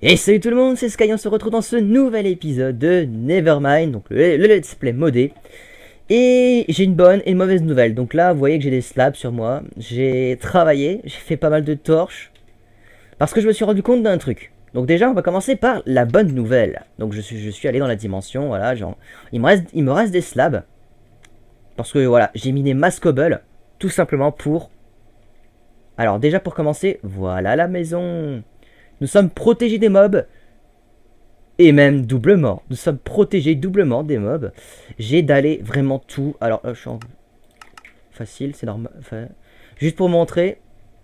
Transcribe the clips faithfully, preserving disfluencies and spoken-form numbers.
Et salut tout le monde, c'est Sky, on se retrouve dans ce nouvel épisode de Nevermind, donc le, le let's play modé. Et j'ai une bonne et une mauvaise nouvelle. Donc là, vous voyez que j'ai des slabs sur moi. J'ai travaillé, j'ai fait pas mal de torches. Parce que je me suis rendu compte d'un truc. Donc déjà, on va commencer par la bonne nouvelle. Donc je suis, je suis allé dans la dimension, voilà, genre, il me reste, il me reste des slabs. Parce que voilà, j'ai miné mass cobble, tout simplement pour... Alors déjà pour commencer, voilà la maison. Nous sommes protégés des mobs. Et même doublement. Nous sommes protégés doublement des mobs. J'ai dallé vraiment tout. Alors là, je suis en... Facile, c'est normal. Enfin, juste pour montrer.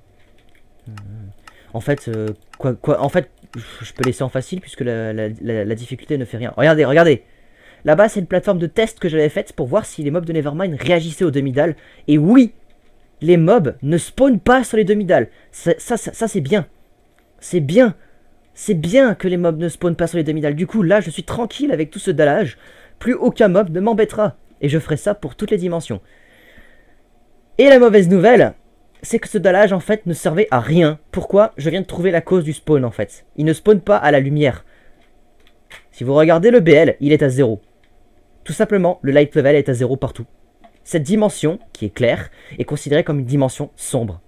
En fait, euh, quoi, quoi, en fait, je peux laisser en facile puisque la, la, la, la difficulté ne fait rien. Regardez, regardez. Là-bas, c'est une plateforme de test que j'avais faite pour voir si les mobs de Nevermind réagissaient aux demi-dalles. Et oui, les mobs ne spawnent pas sur les demi-dalles. Ça, ça, ça, ça c'est bien. C'est bien. C'est bien que les mobs ne spawnent pas sur les demi-dalles. Du coup, là, je suis tranquille avec tout ce dallage. Plus aucun mob ne m'embêtera. Et je ferai ça pour toutes les dimensions. Et la mauvaise nouvelle, c'est que ce dallage, en fait, ne servait à rien. Pourquoi? Je viens de trouver la cause du spawn, en fait. Il ne spawn pas à la lumière. Si vous regardez le B L, il est à zéro. Tout simplement, le light level est à zéro partout. Cette dimension, qui est claire, est considérée comme une dimension sombre.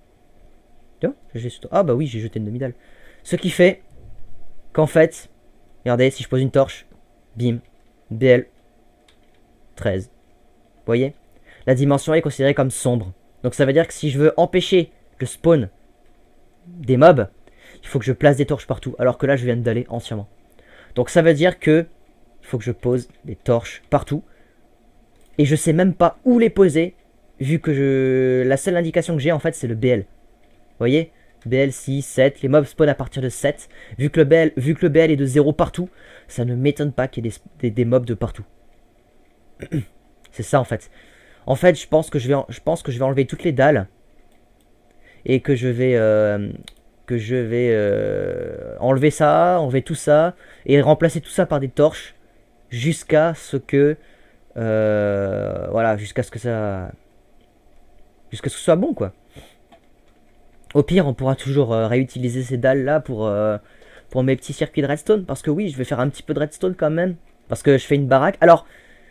Ah bah oui, j'ai jeté une demi-dalle. Ce qui fait qu'en fait, regardez, si je pose une torche, bim, B L treize. Vous voyez? La dimension est considérée comme sombre. Donc ça veut dire que si je veux empêcher le spawn des mobs, il faut que je place des torches partout. Alors que là, je viens de daller entièrement. Donc ça veut dire que il faut que je pose des torches partout. Et je sais même pas où les poser, vu que je... la seule indication que j'ai, en fait, c'est le B L. Vous voyez? B L six, sept, les mobs spawn à partir de sept. Vu que le B L, vu que le B L est de zéro partout, ça ne m'étonne pas qu'il y ait des, des, des mobs de partout. C'est ça en fait. En fait, je pense que je vais, en, je pense que je vais enlever toutes les dalles. Et que je vais, euh, que je vais euh, enlever ça, enlever tout ça. Et remplacer tout ça par des torches. Jusqu'à ce que... Euh, voilà, jusqu'à ce que ça... Jusqu'à ce que ce soit bon quoi. Au pire, on pourra toujours euh, réutiliser ces dalles-là pour, euh, pour mes petits circuits de redstone. Parce que oui, je vais faire un petit peu de redstone quand même. Parce que je fais une baraque. Alors,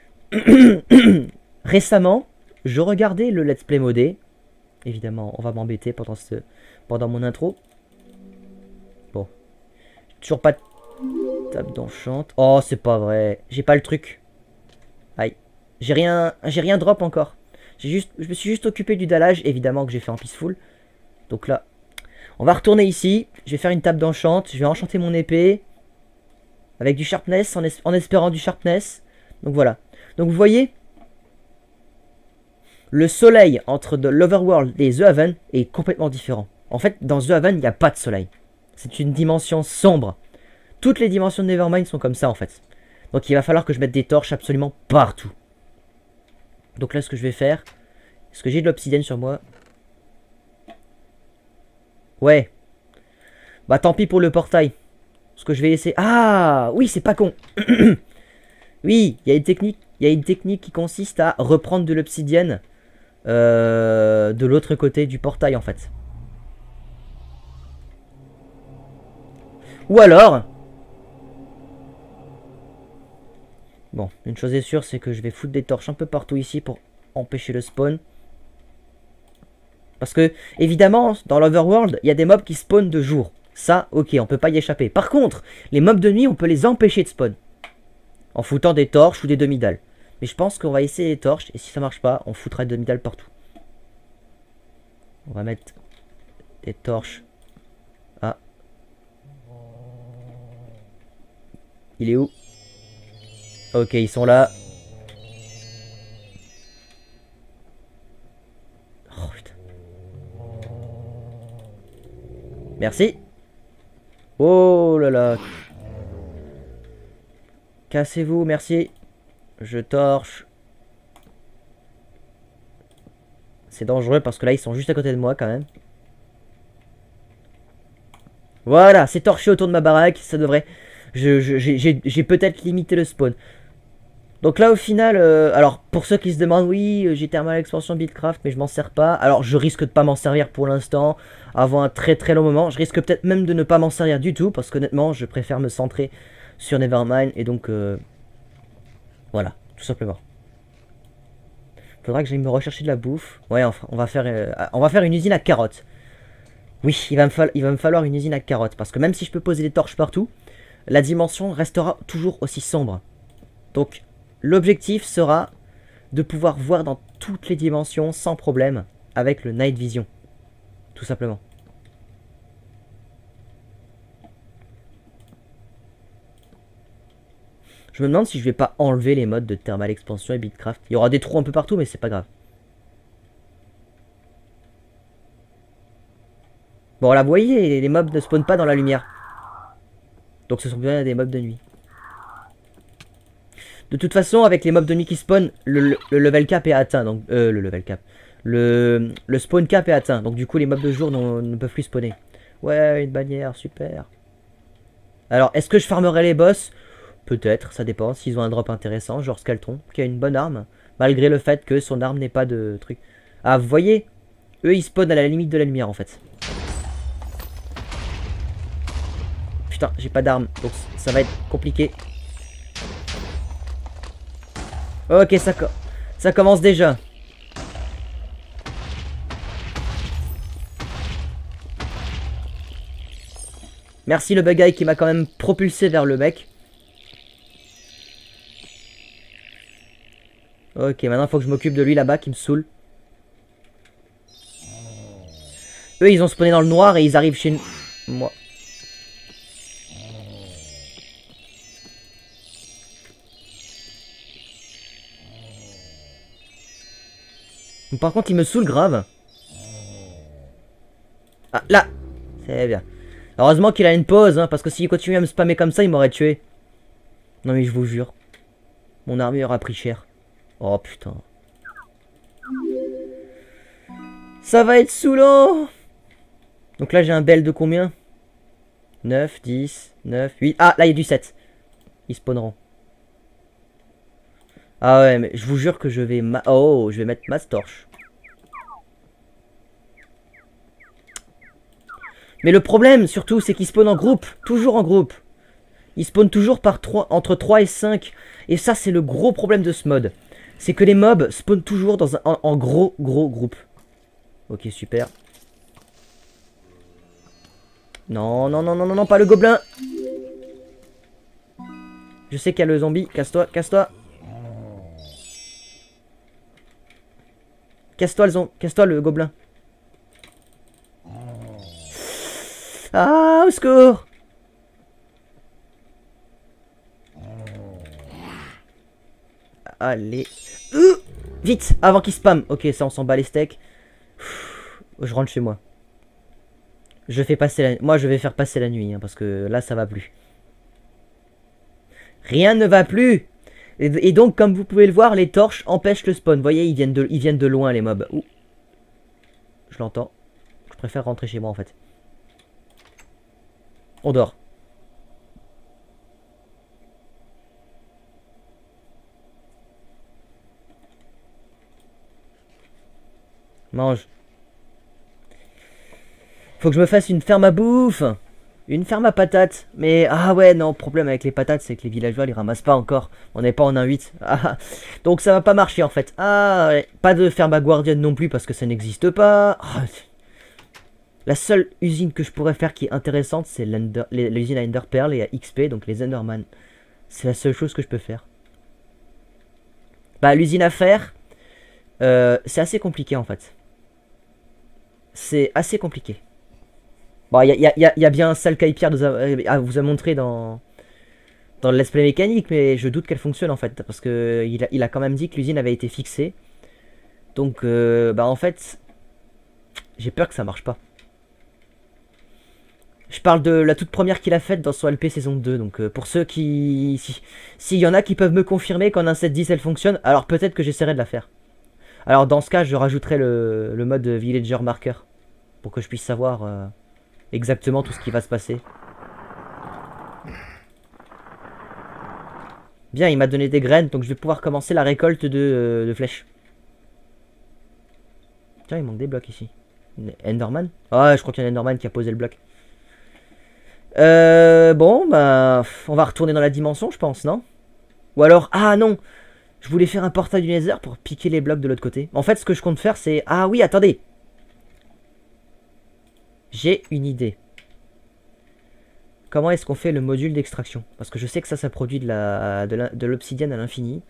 récemment, je regardais le let's play modé. Évidemment, on va m'embêter pendant, ce, pendant mon intro. Bon. Toujours pas de table d'enchante. Oh, c'est pas vrai. J'ai pas le truc. Aïe. J'ai rien, j'ai rien drop encore. J'ai juste, je me suis juste occupé du dallage, évidemment, que j'ai fait en peaceful. Donc là, on va retourner ici. Je vais faire une table d'enchant. Je vais enchanter mon épée. Avec du sharpness, en, es en espérant du sharpness. Donc voilà. Donc vous voyez, le soleil entre l'Overworld et The Haven est complètement différent. En fait, dans The Haven, il n'y a pas de soleil. C'est une dimension sombre. Toutes les dimensions de Nevermind sont comme ça, en fait. Donc il va falloir que je mette des torches absolument partout. Donc là, ce que je vais faire... Est-ce que j'ai de l'obsidienne sur moi? Ouais. Bah tant pis pour le portail. Ce que je vais essayer... Ah oui, c'est pas con. Oui, il y a une technique. Il y a une technique qui consiste à reprendre de l'obsidienne euh, de l'autre côté du portail en fait. Ou alors... Bon, une chose est sûre, c'est que je vais foutre des torches un peu partout ici pour empêcher le spawn. Parce que, évidemment, dans l'Overworld, il y a des mobs qui spawnent de jour. Ça, ok, on peut pas y échapper. Par contre, les mobs de nuit, on peut les empêcher de spawn. En foutant des torches ou des demi-dalles. Mais je pense qu'on va essayer les torches. Et si ça marche pas, on foutra des demi-dalles partout. On va mettre des torches. Ah. Il est où? Ok, ils sont là. Merci. Oh là là. Cassez-vous, merci. Je torche. C'est dangereux parce que là, ils sont juste à côté de moi quand même. Voilà, c'est torché autour de ma baraque. Ça devrait... J'ai peut-être limité le spawn. Donc là au final, euh, alors pour ceux qui se demandent, oui j'ai Thermal Expansion Buildcraft mais je m'en sers pas. Alors je risque de pas m'en servir pour l'instant, avant un très très long moment. Je risque peut-être même de ne pas m'en servir du tout parce qu'honnêtement je préfère me centrer sur Nevermind et donc euh, voilà, tout simplement. Faudra que j'aille me rechercher de la bouffe. Ouais, enfin, on va faire, euh, on va faire une usine à carottes. Oui, il va, me il va me falloir une usine à carottes parce que même si je peux poser des torches partout, la dimension restera toujours aussi sombre. Donc l'objectif sera de pouvoir voir dans toutes les dimensions sans problème avec le Night Vision. Tout simplement. Je me demande si je vais pas enlever les modes de Thermal Expansion et Buildcraft. Il y aura des trous un peu partout mais c'est pas grave. Bon là vous voyez les mobs ne spawnent pas dans la lumière. Donc ce sont bien des mobs de nuit. De toute façon, avec les mobs de nuit qui spawn, le, le, le level cap est atteint. Donc, euh, le level cap. Le, le spawn cap est atteint. Donc, du coup, les mobs de jour ne peuvent plus spawner. Ouais, une bannière, super. Alors, est-ce que je farmerai les boss? Peut-être, ça dépend. S'ils ont un drop intéressant, genre Skelton, qui a une bonne arme. Malgré le fait que son arme n'ait pas de truc. Ah, vous voyez? Eux, ils spawnent à la limite de la lumière, en fait. Putain, j'ai pas d'arme. Donc, ça va être compliqué. Ok, ça, ça commence déjà. Merci le bug guy qui m'a quand même propulsé vers le mec. Ok, maintenant il faut que je m'occupe de lui là-bas qui me saoule. Eux, ils ont spawné dans le noir et ils arrivent chez moi. Par contre, il me saoule grave. Ah, là. C'est bien. Heureusement qu'il a une pause, hein, parce que s'il continuait à me spammer comme ça, il m'aurait tué. Non mais je vous jure. Mon armure a pris cher. Oh putain. Ça va être saoulant. Donc là, j'ai un bel de combien? neuf, dix, neuf, huit. Ah, là, il y a du sept. Ils spawneront. Ah ouais, mais je vous jure que je vais... Ma oh, je vais mettre ma torche. Mais le problème, surtout, c'est qu'ils spawnent en groupe. Toujours en groupe. Ils spawnent toujours par trois, entre trois et cinq. Et ça, c'est le gros problème de ce mode. C'est que les mobs spawnent toujours dans un, en, en gros, gros groupe. Ok, super. Non, non, non, non, non, non, pas le gobelin. Je sais qu'il y a le zombie. Casse-toi, casse-toi. Casse-toi le, casse-toi le gobelin. Ah, au secours. Allez. Euh, vite, avant qu'il spam. Ok, ça, on s'en bat les steaks. Je rentre chez moi. Je fais passer la... Moi, je vais faire passer la nuit, hein, parce que là, ça va plus. Rien ne va plus. Et, et donc, comme vous pouvez le voir, les torches empêchent le spawn. Vous voyez, ils viennent de, ils viennent de loin, les mobs. Ouh. Je l'entends. Je préfère rentrer chez moi, en fait. On dort. Mange. Faut que je me fasse une ferme à bouffe. Une ferme à patates. Mais, ah ouais, non, problème avec les patates, c'est que les villageois les ramassent pas encore. On n'est pas en un huit. Ah, donc ça va pas marcher en fait. Ah ouais, pas de ferme à guardian non plus parce que ça n'existe pas. Ah, la seule usine que je pourrais faire qui est intéressante, c'est l'usine à Ender Pearl et à X P, donc les Enderman. C'est la seule chose que je peux faire. Bah, l'usine à fer, euh, c'est assez compliqué en fait. C'est assez compliqué. Bon, il y a, y, a, y a bien celle qu'Aipierre vous a montré dans, dans le let's play mécanique, mais je doute qu'elle fonctionne en fait, parce que il a, il a quand même dit que l'usine avait été fixée. Donc, euh, bah en fait, j'ai peur que ça marche pas. Je parle de la toute première qu'il a faite dans son L P saison deux, donc euh, pour ceux qui... S'il si y en a qui peuvent me confirmer qu'en un sept dix elle fonctionne, alors peut-être que j'essaierai de la faire. Alors dans ce cas, je rajouterai le, le mode Villager Marker, pour que je puisse savoir euh, exactement tout ce qui va se passer. Bien, il m'a donné des graines, donc je vais pouvoir commencer la récolte de, euh, de flèches. Tiens, il manque des blocs ici. Enderman? Ah, je crois qu'il y a un Enderman qui a posé le bloc. Euh, bon, bah, on va retourner dans la dimension, je pense, non? Ou alors, ah non, je voulais faire un portail du Nether pour piquer les blocs de l'autre côté. En fait, ce que je compte faire, c'est... Ah oui, attendez. J'ai une idée. Comment est-ce qu'on fait le module d'extraction? Parce que je sais que ça, ça produit de la de l'obsidienne à l'infini.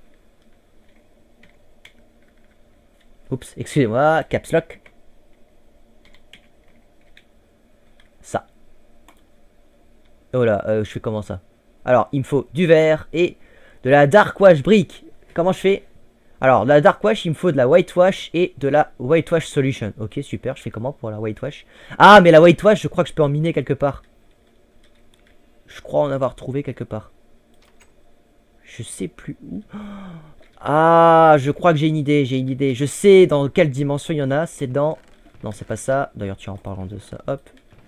Oups, excusez-moi, caps lock. Ça. Oh là, euh, je fais comment ça? Alors, il me faut du verre et de la dark wash brick. Comment je fais? Alors, de la dark wash, il me faut de la whitewash et de la whitewash solution. Ok, super, je fais comment pour la whitewash? Ah, mais la whitewash, je crois que je peux en miner quelque part. Je crois en avoir trouvé quelque part. Je sais plus où. Ah, je crois que j'ai une idée, j'ai une idée. Je sais dans quelle dimension il y en a. C'est dans... Non, c'est pas ça. D'ailleurs, tiens, en parlant de ça, hop.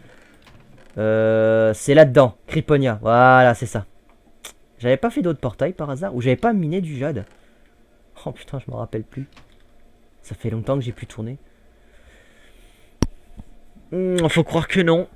Euh, c'est là-dedans. Criponia. Voilà, c'est ça. J'avais pas fait d'autres portails par hasard? Ou j'avais pas miné du jade? Oh putain, je me rappelle plus. Ça fait longtemps que j'ai pu tourner. Mmh, faut croire que non.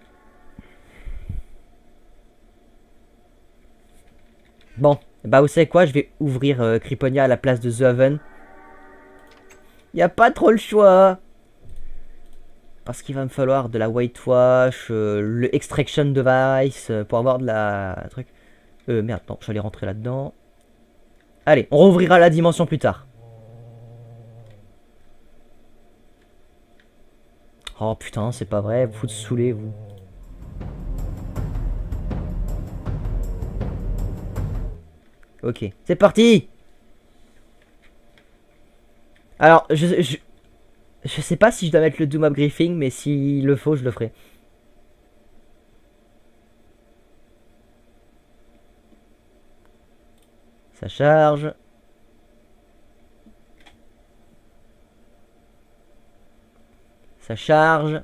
Bon, bah vous savez quoi? Je vais ouvrir euh, Criponia à la place de The Oven. Y a pas trop le choix. Parce qu'il va me falloir de la whitewash, euh, le extraction device euh, pour avoir de la truc. Euh, merde, non, j'allais rentrer là-dedans. Allez, on rouvrira la dimension plus tard. Oh putain, c'est pas vrai, vous foutez saouler, vous. Ok, c'est parti. Alors, je, je, je sais pas si je dois mettre le Doom Upgriffing, mais s'il le faut, je le ferai. Ça charge. Ça charge.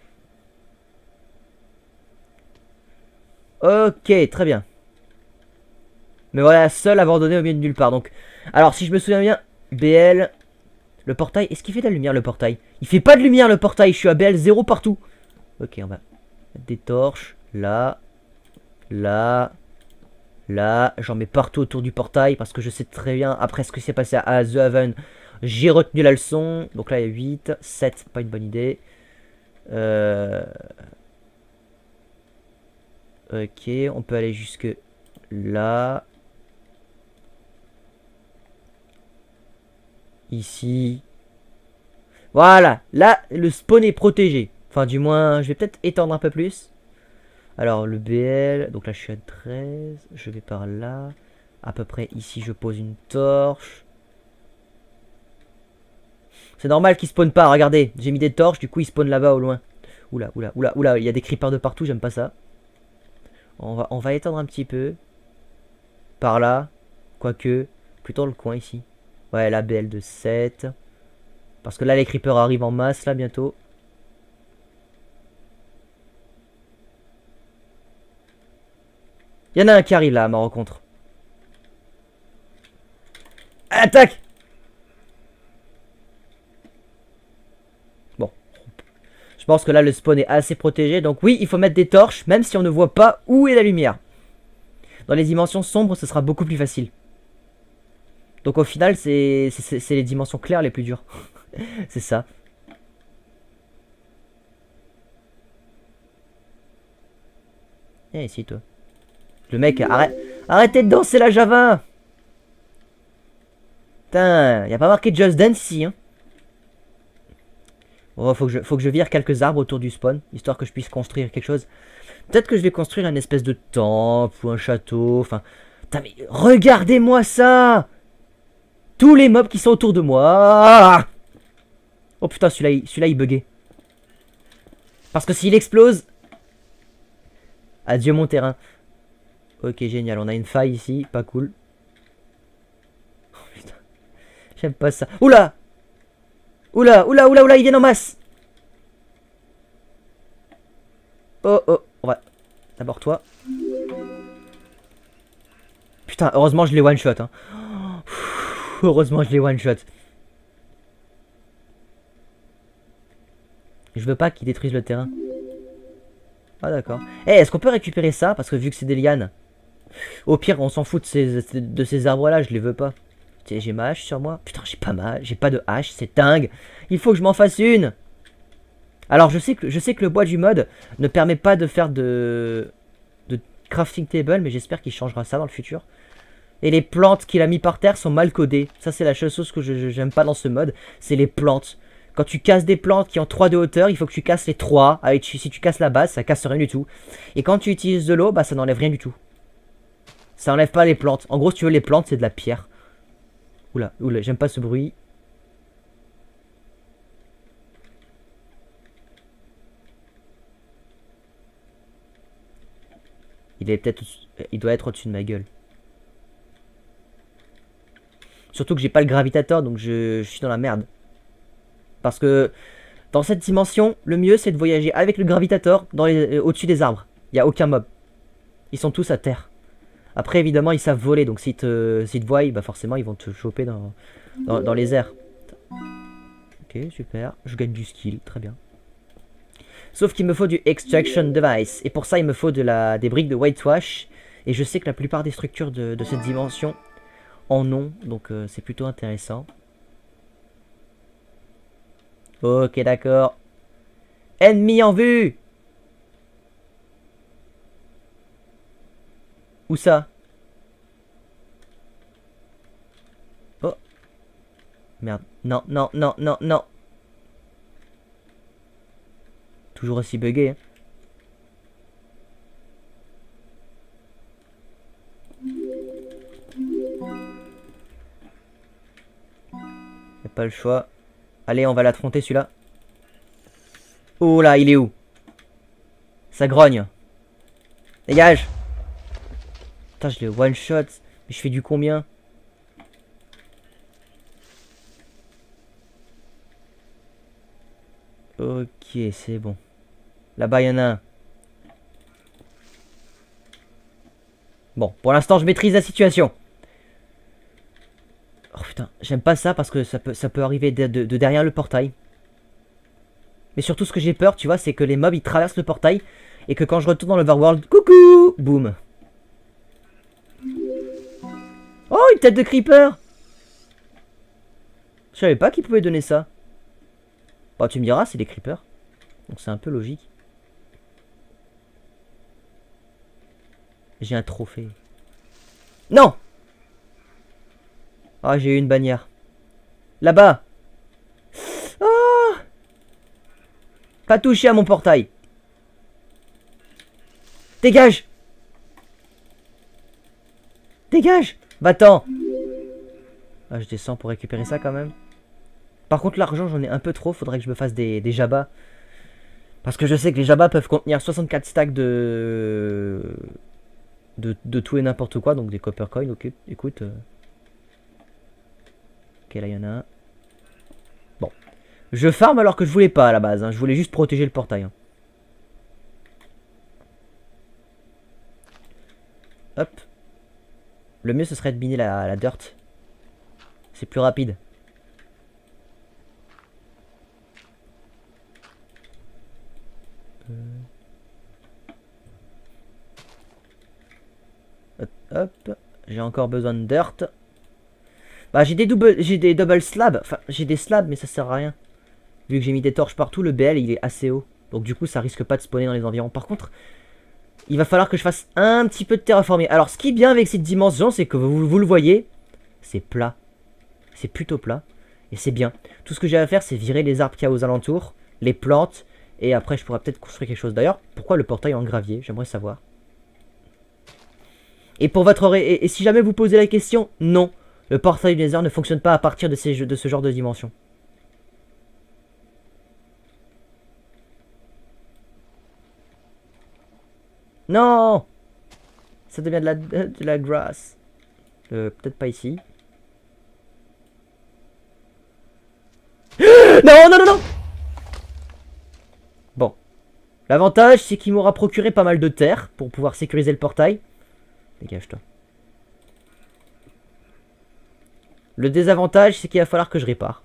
Ok, très bien. Mais voilà, seul abandonné au milieu de nulle part. Donc, alors si je me souviens bien, B L, le portail, est-ce qu'il fait de la lumière le portail? Il fait pas de lumière le portail, je suis à B L zéro partout. Ok, on va mettre des torches, là, là, là, j'en mets partout autour du portail parce que je sais très bien, après ce qui s'est passé à The Haven, j'ai retenu la leçon. Donc là il y a huit, sept, pas une bonne idée. Euh... Ok, on peut aller jusque là. Ici. Voilà, là, le spawn est protégé. Enfin, du moins, je vais peut-être étendre un peu plus. Alors, le B L, donc là, je suis à treize. Je vais par là. À peu près ici, je pose une torche. C'est normal qu'il spawn pas, regardez. J'ai mis des torches, du coup, il spawn là-bas au loin. Oula, oula, oula, oula, il y a des creepers de partout, j'aime pas ça. On va, on va étendre un petit peu. Par là. Quoique, plutôt le coin ici. Ouais, la B L de sept. Parce que là, les creepers arrivent en masse, là, bientôt. Il y en a un qui arrive, là, à ma rencontre. Attaque! Bon. Je pense que là, le spawn est assez protégé. Donc oui, il faut mettre des torches, même si on ne voit pas où est la lumière. Dans les dimensions sombres, ce sera beaucoup plus facile. Donc au final, c'est les dimensions claires les plus dures. C'est ça. Viens ici, toi. Le mec, arrête, arrêtez de danser la Java. Putain, y a pas marqué Just Dance ici, hein. Bon, faut que, je, faut que je vire quelques arbres autour du spawn, histoire que je puisse construire quelque chose. Peut-être que je vais construire une espèce de temple ou un château, enfin... Putain, mais regardez-moi ça! Tous les mobs qui sont autour de moi. Oh putain, celui-là, celui-là, il buguait. Parce que s'il explose... Adieu mon terrain. Ok, génial, on a une faille ici, pas cool. Oh putain, j'aime pas ça. Oula! Oula, oula, oula, oula, ils viennent en masse. Oh, oh, on va... D'abord toi. Putain, heureusement je l'ai one shot. Hein. Heureusement je l'ai one shot. Je veux pas qu'il détruise le terrain. Ah d'accord. Eh, hey, est-ce qu'on peut récupérer ça? Parce que vu que c'est des lianes. Au pire, on s'en fout de ces, de ces arbres là, je les veux pas. J'ai ma hache sur moi. Putain, j'ai pas mal, j'ai pas de hache, c'est dingue. Il faut que je m'en fasse une. Alors je sais que je sais que le bois du mode ne permet pas de faire de de crafting table, mais j'espère qu'il changera ça dans le futur. Et les plantes qu'il a mis par terre sont mal codées. Ça c'est la seule chose que je j'aime pas dans ce mode, c'est les plantes. Quand tu casses des plantes qui ont trois de hauteur, il faut que tu casses les trois. Avec, si tu casses la base, ça casse rien du tout. Et quand tu utilises de l'eau, bah ça n'enlève rien du tout. Ça enlève pas les plantes. En gros, si tu veux les plantes, c'est de la pierre. Oula, oula, j'aime pas ce bruit. Il est peut-être, il doit être au-dessus de ma gueule. Surtout que j'ai pas le gravitateur, donc je, je suis dans la merde. Parce que dans cette dimension, le mieux c'est de voyager avec le gravitateur dans les, au-dessus des arbres. Il y a aucun mob. Ils sont tous à terre. Après évidemment ils savent voler, donc s'ils te, s'ils te voient, bah forcément ils vont te choper dans, dans, dans les airs. Ok, super. Je gagne du skill, très bien. Sauf qu'il me faut du extraction device. Et pour ça, il me faut de la, des briques de whitewash. Et je sais que la plupart des structures de, de cette dimension en ont. Donc euh, c'est plutôt intéressant. Ok, d'accord. Ennemi en vue! Où ça? Oh. Merde. Non, non, non, non, non. Toujours aussi bugué. Hein. Y'a pas le choix. Allez, on va l'affronter celui-là. Oh là, il est où? Ça grogne. Dégage. Putain, je l'ai one shot. Mais je fais du combien? Ok, c'est bon. Là-bas, il y en a un. Bon, pour l'instant, je maîtrise la situation. Oh putain, j'aime pas ça parce que ça peut, ça peut arriver de, de, de derrière le portail. Mais surtout, ce que j'ai peur, tu vois, c'est que les mobs, ils traversent le portail. Et que quand je retourne dans l'Overworld, coucou, boum. Oh, une tête de creeper. Je savais pas qu'ils pouvaient donner ça. Bon, tu me diras, c'est des creepers. Donc c'est un peu logique. J'ai un trophée. Non! Ah, j'ai eu une bannière. Là-bas! Oh! Pas touché à mon portail. Dégage! Dégage! Va-t'en! Ah, je descends pour récupérer ça quand même. Par contre, l'argent, j'en ai un peu trop. Faudrait que je me fasse des, des jabas. Parce que je sais que les jabas peuvent contenir soixante-quatre stacks de... De, de tout et n'importe quoi. Donc des copper coins. Ok, écoute. Euh... Ok, là, il y en a un. Bon. Je farm alors que je voulais pas à la base. Hein. Je voulais juste protéger le portail. Hein. Hop. Le mieux, ce serait de miner la, la dirt. C'est plus rapide. Hop, hop. J'ai encore besoin de dirt. Bah j'ai des double, j'ai des double slabs. Enfin j'ai des slabs mais ça sert à rien. Vu que j'ai mis des torches partout, le B L il est assez haut. Donc du coup ça risque pas de spawner dans les environs. Par contre, il va falloir que je fasse un petit peu de terraforming. Alors ce qui est bien avec cette dimension, c'est que vous, vous le voyez, c'est plat. C'est plutôt plat. Et c'est bien. Tout ce que j'ai à faire, c'est virer les arbres qu'il y a aux alentours, les plantes. Et après je pourrais peut-être construire quelque chose. D'ailleurs, pourquoi le portail est en gravier? J'aimerais savoir. Et pour votre et, et si jamais vous posez la question, non. Le portail du Nether ne fonctionne pas à partir de, ces, de ce genre de dimension. Non! Ça devient de la, de la grass. Euh, peut-être pas ici. Non, non, non, non! Bon. L'avantage, c'est qu'il m'aura procuré pas mal de terre pour pouvoir sécuriser le portail. Dégage-toi. Le désavantage, c'est qu'il va falloir que je répare.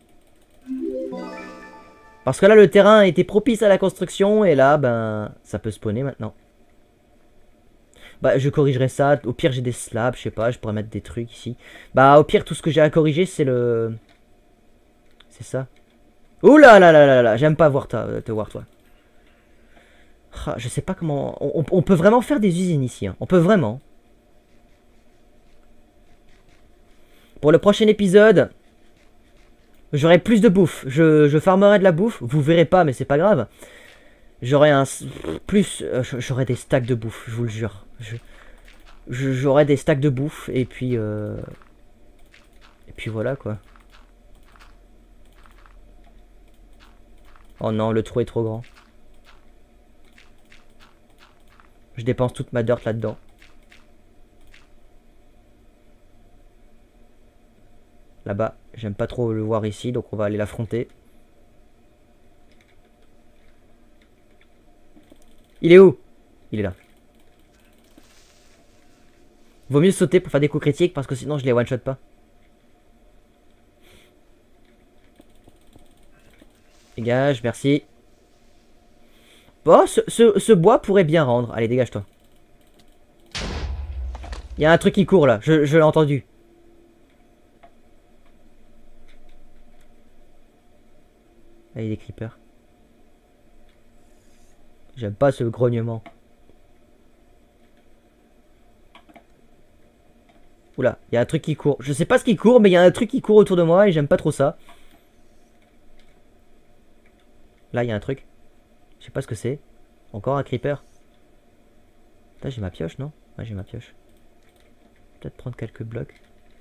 Parce que là, le terrain était propice à la construction. Et là, ben, ça peut spawner maintenant. Bah, je corrigerai ça. Au pire, j'ai des slabs, je sais pas. Je pourrais mettre des trucs ici. Bah, au pire, tout ce que j'ai à corriger, c'est le... C'est ça. Ouh là là là là là. J'aime pas voir ta, te voir, toi. Ah, je sais pas comment... On, on peut vraiment faire des usines ici. Hein. On peut vraiment. Pour le prochain épisode... J'aurai plus de bouffe. Je, je farmerai de la bouffe. Vous verrez pas, mais c'est pas grave. J'aurai un... Plus... J'aurai des stacks de bouffe, je vous le jure. Je... J'aurai des stacks de bouffe. Et puis... Euh... Et puis voilà, quoi. Oh non, le trou est trop grand. Je dépense toute ma dirt là-dedans. Là-bas, j'aime pas trop le voir ici, donc on va aller l'affronter. Il est où? Il est là. Vaut mieux sauter pour faire des coups critiques parce que sinon je les one-shot pas. Dégage, merci. Bon, ce, ce, ce bois pourrait bien rendre. Allez, dégage-toi. Il y a un truc qui court là, je, je l'ai entendu. Allez, des creepers. J'aime pas ce grognement. Oula, il y a un truc qui court. Je sais pas ce qui court, mais il y a un truc qui court autour de moi et j'aime pas trop ça. Là, il y a un truc. Je sais pas ce que c'est. Encore un creeper. Là, j'ai ma pioche, non? Ouais, j'ai ma pioche. Peut-être prendre quelques blocs.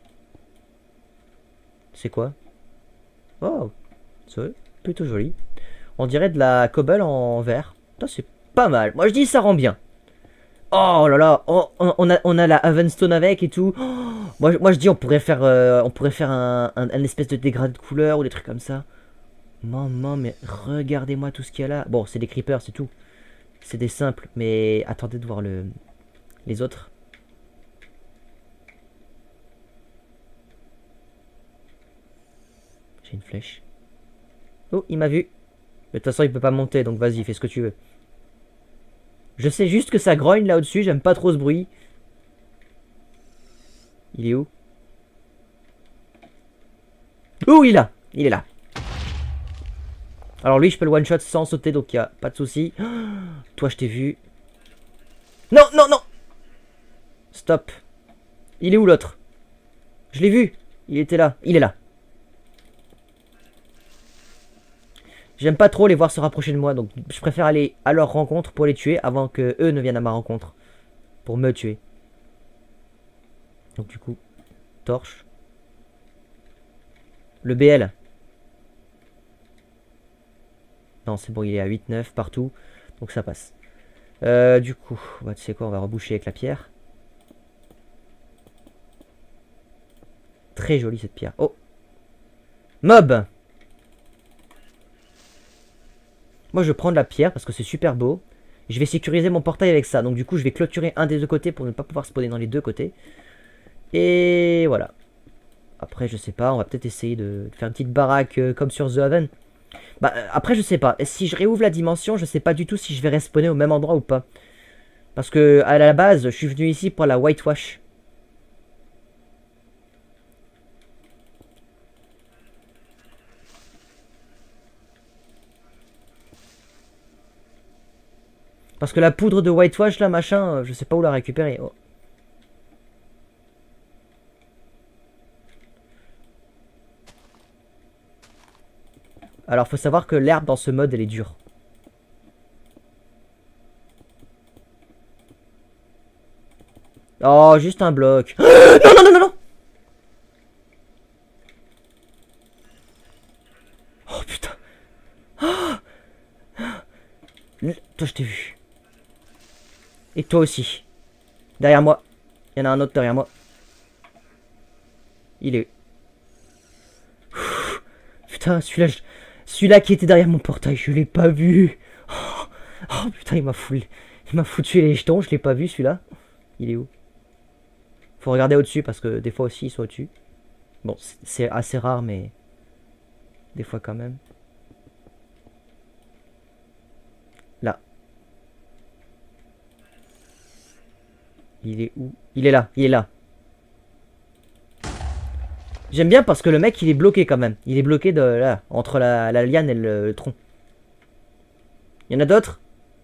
C'est quoi? Oh, c'est plutôt joli. On dirait de la cobble en verre. C'est pas mal. Moi, je dis ça rend bien. Oh là là, oh, on, a, on a la Havenstone avec et tout. Oh, moi, moi, je dis on pourrait faire, euh, on pourrait faire un, un, un espèce de dégradé de couleur ou des trucs comme ça. Maman, mais regardez-moi tout ce qu'il y a là. Bon, c'est des creepers, c'est tout. C'est des simples, mais attendez de voir le, les autres. J'ai une flèche. Oh, il m'a vu. Mais de toute façon, il peut pas monter, donc vas-y, fais ce que tu veux. Je sais juste que ça grogne là au-dessus, j'aime pas trop ce bruit. Il est où? Oh, il est là. Il est là. Alors lui, je peux le one-shot sans sauter, donc il n'y a pas de souci. Oh, toi, je t'ai vu. Non, non, non. Stop. Il est où l'autre? Je l'ai vu. Il était là. Il est là. J'aime pas trop les voir se rapprocher de moi, donc je préfère aller à leur rencontre pour les tuer avant que eux ne viennent à ma rencontre. Pour me tuer. Donc du coup, torche. Le B L. Non, c'est bon, il est à huit neuf partout, donc ça passe. Euh, du coup, bah, tu sais quoi, on va reboucher avec la pierre. Très jolie cette pierre. Oh! Mob! Moi, je prends de la pierre parce que c'est super beau. Je vais sécuriser mon portail avec ça. Donc, du coup, je vais clôturer un des deux côtés pour ne pas pouvoir spawner dans les deux côtés. Et voilà. Après, je sais pas. On va peut-être essayer de faire une petite baraque euh, comme sur The Haven. Bah, euh, après, je sais pas. Si je réouvre la dimension, je sais pas du tout si je vais respawner au même endroit ou pas. Parce que, à la base, je suis venu ici pour la whitewash. Parce que la poudre de whitewash, là, machin, je sais pas où la récupérer. Oh. Alors, faut savoir que l'herbe dans ce mode, elle est dure. Oh, juste un bloc. Non, non, non, non, non. Oh, putain. Oh. Toi, je t'ai vu. Et toi aussi. Derrière moi. Il y en a un autre derrière moi. Il est... Putain, celui-là... Je... Celui-là qui était derrière mon portail, je l'ai pas vu. Oh, oh putain, il m'a foutu... Il m'a foutu les jetons, je l'ai pas vu celui-là. Il est où? Faut regarder au-dessus parce que des fois aussi ils sont au-dessus. Bon, c'est assez rare, mais des fois quand même. Là. Il est où? Il est là, il est là. J'aime bien parce que le mec, il est bloqué quand même. Il est bloqué de là, entre la, la liane et le, le tronc. Il y en a d'autres?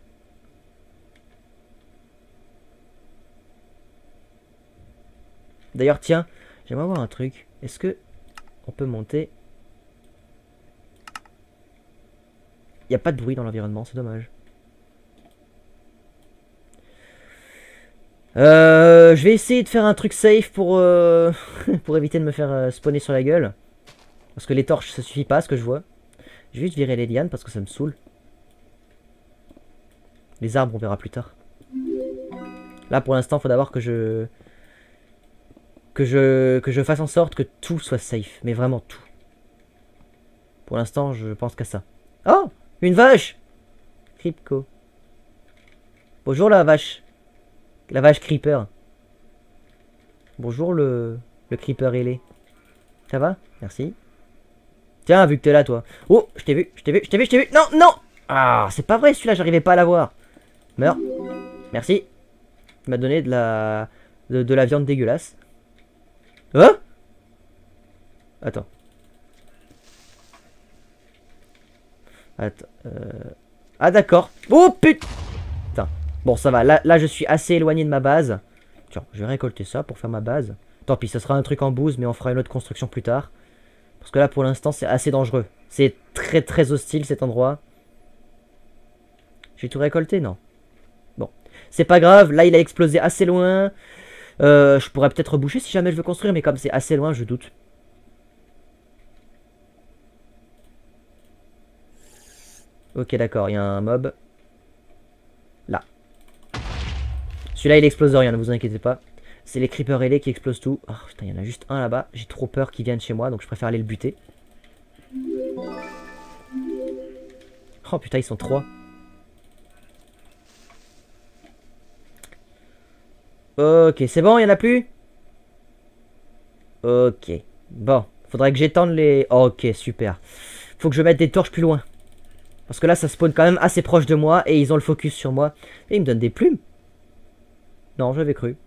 D'ailleurs, tiens, j'aimerais voir un truc. Est-ce que on peut monter? Il n'y a pas de bruit dans l'environnement, c'est dommage. Euh, je vais essayer de faire un truc safe pour, euh, pour éviter de me faire euh, spawner sur la gueule. Parce que les torches, ça suffit pas, ce que je vois. Je vais juste virer les lianes parce que ça me saoule. Les arbres, on verra plus tard. Là, pour l'instant, il faut d'abord que je... Que je... Que je fasse en sorte que tout soit safe. Mais vraiment tout. Pour l'instant, je pense qu'à ça. Oh! Une vache! Creepco. Bonjour la vache. La vache creeper. Bonjour le... Le creeper ailé. Ça va? Merci. Tiens, vu que t'es là, toi. Oh, je t'ai vu, je t'ai vu, je t'ai vu, je t'ai vu. Non, non! Ah, c'est pas vrai, celui-là, j'arrivais pas à l'avoir. Meurs. Merci. Tu m'as donné de la... De, de la viande dégueulasse. Hein? Attends. Attends. Euh... Ah, d'accord. Oh, putain. Bon, ça va. Là, là, je suis assez éloigné de ma base. Tiens, je vais récolter ça pour faire ma base. Tant pis, ça sera un truc en bouse, mais on fera une autre construction plus tard. Parce que là, pour l'instant, c'est assez dangereux. C'est très, très hostile, cet endroit. J'ai tout récolté? Non. Bon. C'est pas grave. Là, il a explosé assez loin. Euh, je pourrais peut-être reboucher si jamais je veux construire, mais comme c'est assez loin, je doute. Ok, d'accord. Il y a un mob. Là. Celui-là, il explose rien, ne vous inquiétez pas. C'est les creepers ailés qui explosent tout. Oh putain, il y en a juste un là-bas. J'ai trop peur qu'il vienne chez moi, donc je préfère aller le buter. Oh putain, ils sont trois. Ok, c'est bon, il n'y en a plus? Ok. Bon, faudrait que j'étende les... Ok, super. Faut que je mette des torches plus loin. Parce que là, ça spawn quand même assez proche de moi et ils ont le focus sur moi. Et ils me donnent des plumes. Non, j'avais cru.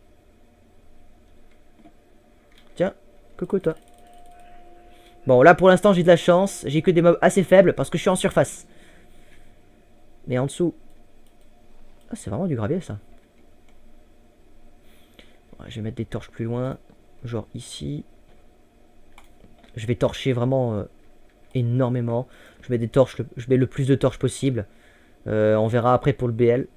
Tiens, coucou toi. Bon, là pour l'instant j'ai de la chance. J'ai que des mobs assez faibles parce que je suis en surface. Mais en dessous... Ah, c'est vraiment du gravier ça. Ouais, je vais mettre des torches plus loin. Genre ici. Je vais torcher vraiment euh, énormément. Je mets des torches, le... je mets le plus de torches possible. Euh, on verra après pour le B L.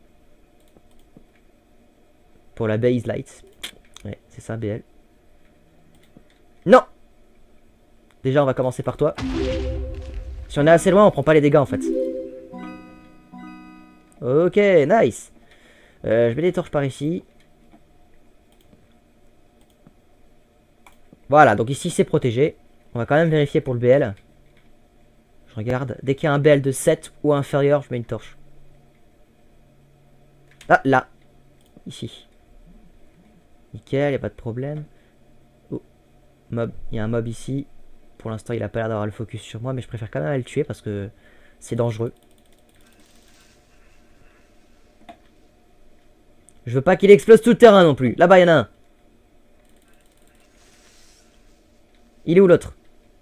Pour la base light. Ouais, c'est ça, B L. Non! Déjà, on va commencer par toi. Si on est assez loin, on prend pas les dégâts, en fait. Ok, nice. Euh, je mets des torches par ici. Voilà, donc ici, c'est protégé. On va quand même vérifier pour le B L. Je regarde. Dès qu'il y a un B L de sept ou inférieur, je mets une torche. Ah, là. Ici. Nickel, y a pas de problème. Oh, mob. Il y a un mob ici. Pour l'instant, il a pas l'air d'avoir le focus sur moi, mais je préfère quand même aller le tuer parce que c'est dangereux. Je veux pas qu'il explose tout le terrain non plus. Là-bas, il y en a un. Il est où l'autre?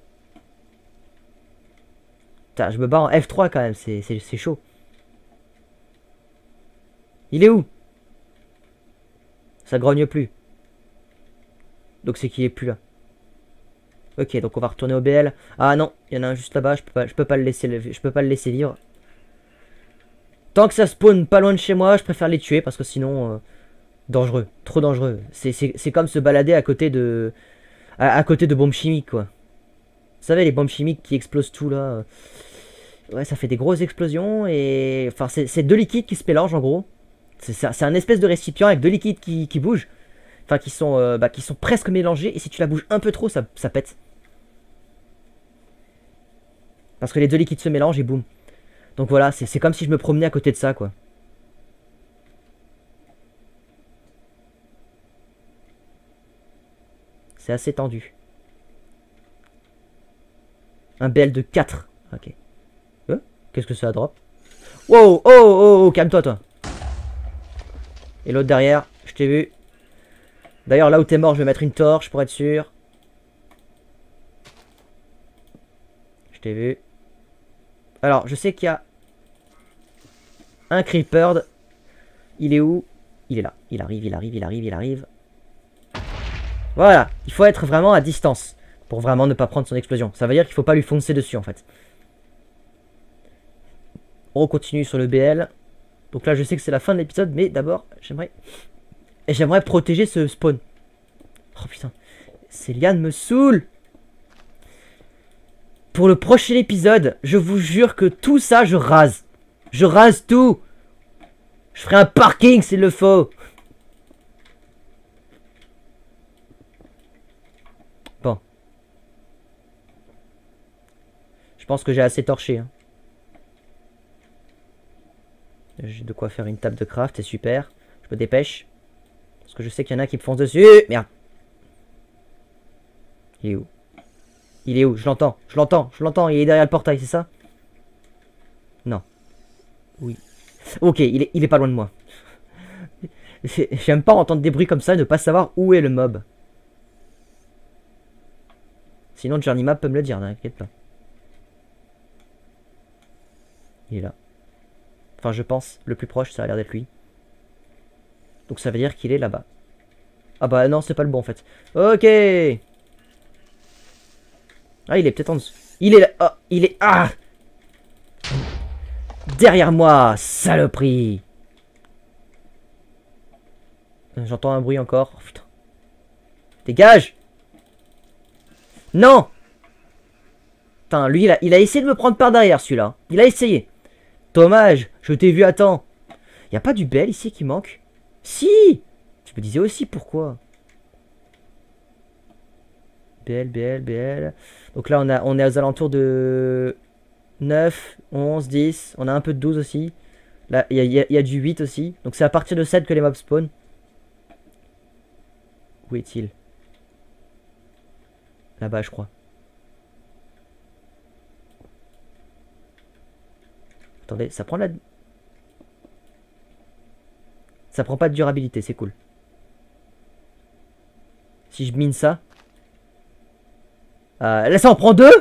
Putain, je me bats en F trois quand même, c'est chaud. Il est où? Ça grogne plus. Donc c'est qu'il est plus là. Ok, donc on va retourner au B L. Ah non, il y en a un juste là-bas, je peux pas, je peux pas le laisser, je peux pas le laisser vivre. Tant que ça spawn pas loin de chez moi, je préfère les tuer parce que sinon, euh, dangereux, trop dangereux. C'est comme se balader à côté de, à, à côté de bombes chimiques quoi. Vous savez les bombes chimiques qui explosent tout là. Ouais, ça fait des grosses explosions et, enfin, c'est deux liquides qui se mélangent en gros. C'est un espèce de récipient avec deux liquides qui, qui bougent. Enfin, qui sont, euh, bah, qui sont presque mélangés. Et si tu la bouges un peu trop, ça, ça pète. Parce que les deux liquides se mélangent et boum. Donc voilà, c'est comme si je me promenais à côté de ça, quoi. C'est assez tendu. Un B L de quatre. Ok. Euh, Qu'est-ce que ça drop? Wow, oh, oh, oh, calme-toi, toi. Et l'autre derrière, je t'ai vu. D'ailleurs, là où t'es mort, je vais mettre une torche pour être sûr. Je t'ai vu. Alors, je sais qu'il y a un creeper. Il est où? Il est là. Il arrive, il arrive, il arrive, il arrive. Voilà. Il faut être vraiment à distance pour vraiment ne pas prendre son explosion. Ça veut dire qu'il faut pas lui foncer dessus, en fait. On continue sur le B L. Donc là, je sais que c'est la fin de l'épisode, mais d'abord, j'aimerais... Et j'aimerais protéger ce spawn. Oh putain. Ces lianes me saoulent. Pour le prochain épisode, je vous jure que tout ça, je rase. Je rase tout. Je ferai un parking s'il le faut. Bon. Je pense que j'ai assez torché. Hein. J'ai de quoi faire une table de craft, c'est super. Je me dépêche. Parce que je sais qu'il y en a qui me foncent dessus. Merde. Il est où? Il est où? Je l'entends, je l'entends, je l'entends. Il est derrière le portail, c'est ça? Non. Oui. Ok, il est, il est pas loin de moi. J'aime pas entendre des bruits comme ça et ne pas savoir où est le mob. Sinon, Journey Map peut me le dire, n'inquiète pas. Il est là. Enfin, je pense, le plus proche, ça a l'air d'être lui. Donc ça veut dire qu'il est là-bas. Ah bah non, c'est pas le bon en fait. Ok. Ah, il est peut-être en dessous. Il est là. Oh, il est... Ah, derrière moi, saloperie. J'entends un bruit encore. Oh, putain. Dégage. Non. Putain, lui, il a, il a essayé de me prendre par derrière, celui-là. Il a essayé. Dommage, je t'ai vu à temps. Y a pas du B L ici qui manque? Si. Je me disais aussi pourquoi. B L, B L, B L. Donc là, on, a, on est aux alentours de neuf, onze, dix. On a un peu de douze aussi. Là, il y a, y a du huit aussi. Donc c'est à partir de sept que les mobs spawn. Où est-il? Là-bas, je crois. Attendez, ça prend la... Ça prend pas de durabilité, c'est cool. Si je mine ça... Euh, là, ça en prend deux.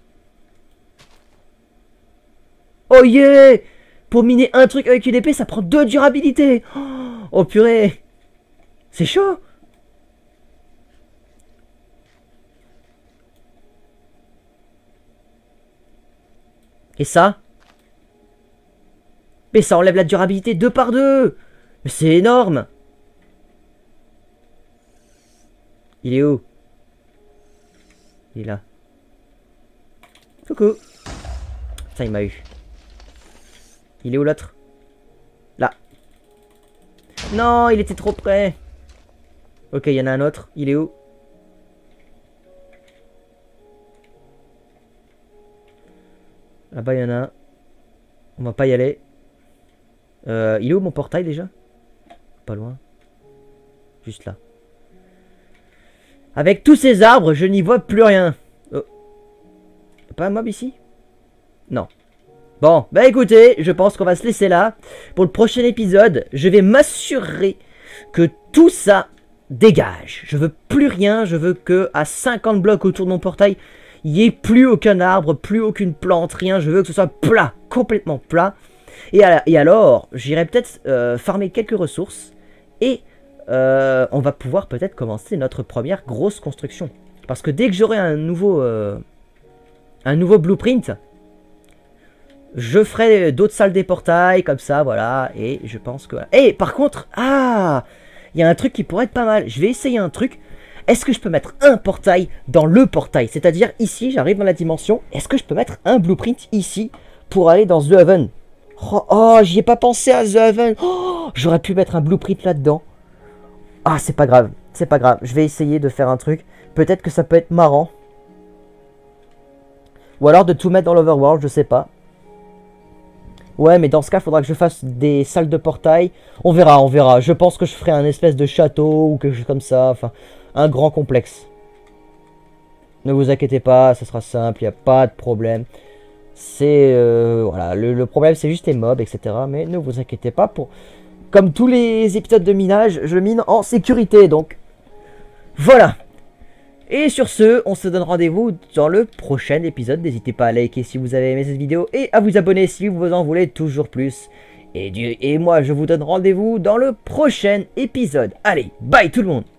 Oh yeah. Pour miner un truc avec une épée, ça prend deux durabilité. Oh, oh purée. C'est chaud. Et ça? Mais ça enlève la durabilité deux par deux. Mais c'est énorme. Il est où? Il est là. Coucou. Putain, il m'a eu. Il est où l'autre? Là. Non, il était trop près. Ok, il y en a un autre. Il est où? Là-bas, il y en a un. On va pas y aller. Euh, il est où mon portail déjà? Pas loin. Juste là. Avec tous ces arbres, je n'y vois plus rien. Oh. Pas un mob ici? Non. Bon, bah écoutez, je pense qu'on va se laisser là. Pour le prochain épisode, je vais m'assurer que tout ça dégage. Je veux plus rien, je veux que à cinquante blocs autour de mon portail, il n'y ait plus aucun arbre, plus aucune plante, rien. Je veux que ce soit plat, complètement plat. Et, à, et alors, j'irai peut-être euh, farmer quelques ressources. Et euh, on va pouvoir peut-être commencer notre première grosse construction. Parce que dès que j'aurai un nouveau euh, un nouveau blueprint, je ferai d'autres salles des portails, comme ça, voilà. Et je pense que... Et par contre, ah, il y a un truc qui pourrait être pas mal. Je vais essayer un truc. Est-ce que je peux mettre un portail dans le portail? C'est-à-dire ici, j'arrive dans la dimension. Est-ce que je peux mettre un blueprint ici pour aller dans The Haven? Oh, oh j'y ai pas pensé à The Haven. Oh, j'aurais pu mettre un blueprint là-dedans. Ah, c'est pas grave. C'est pas grave. Je vais essayer de faire un truc. Peut-être que ça peut être marrant. Ou alors de tout mettre dans l'Overworld, je sais pas. Ouais, mais dans ce cas, il faudra que je fasse des salles de portail. On verra, on verra. Je pense que je ferai un espèce de château ou quelque chose comme ça. Enfin, un grand complexe. Ne vous inquiétez pas, ça sera simple, il n'y a pas de problème. C'est... Euh, voilà, le, le problème c'est juste les mobs, et cetera. Mais ne vous inquiétez pas, pour... comme tous les épisodes de minage, je mine en sécurité, donc... Voilà. Et sur ce, on se donne rendez-vous dans le prochain épisode. N'hésitez pas à liker si vous avez aimé cette vidéo et à vous abonner si vous en voulez toujours plus. Et, du... et moi, je vous donne rendez-vous dans le prochain épisode. Allez, bye tout le monde!